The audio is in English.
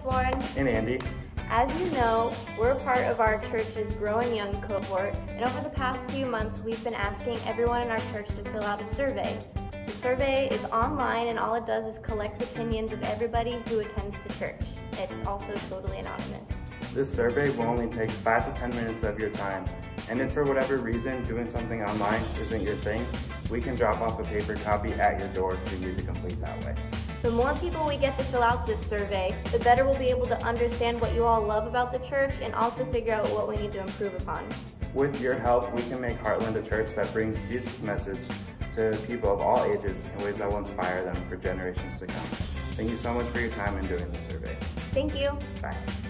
Lauren. And Andy. As you know, we're a part of our church's Growing Young cohort, and over the past few months, we've been asking everyone in our church to fill out a survey. The survey is online, and all it does is collect opinions of everybody who attends the church. It's also totally anonymous. This survey will only take 5 to 10 minutes of your time, and if for whatever reason doing something online isn't your thing, we can drop off a paper copy at your door for you to complete that way. The more people we get to fill out this survey, the better we'll be able to understand what you all love about the church and also figure out what we need to improve upon. With your help, we can make Heartland a church that brings Jesus' message to people of all ages in ways that will inspire them for generations to come. Thank you so much for your time in doing this survey. Thank you. Bye.